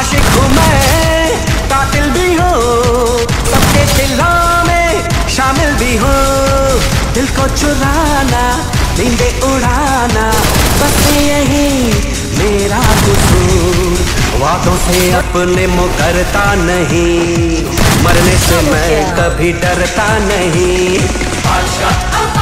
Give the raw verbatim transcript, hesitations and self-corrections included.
आशिक हूँ मैं, कातिल भी हूँ, सबके दिलों में शामिल भी हूँ। दिल को चुराना, नींदे उड़ाना, बस यही मेरा कसूर। वादों से अपने मुकरता नहीं, मरने से मैं कभी डरता नहीं। आशा